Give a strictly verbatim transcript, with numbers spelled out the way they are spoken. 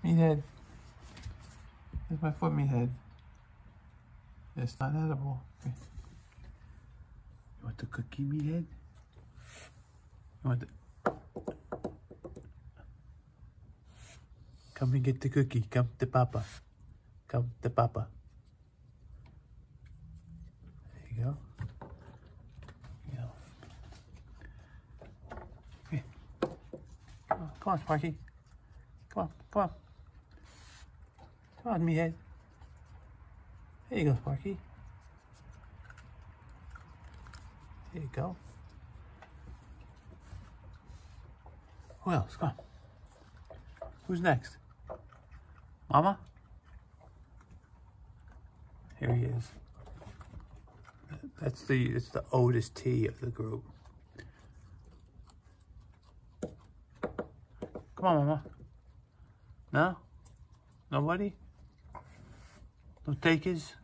Meathead. Here's my foot, Meathead. It's not edible. Okay. You want the cookie, Meathead? You want the... Come and get the cookie. Come to Papa. Come to Papa. There you go. You go. Here. Come on, come on, Sparky. Come on, come on. Come on, Meathead. There you go, Sparky. There you go. Who else? Come on. Who's next? Mama? Here he is. That's the, it's the Otis T of the group. Come on, Mama. No? Nobody? No takers?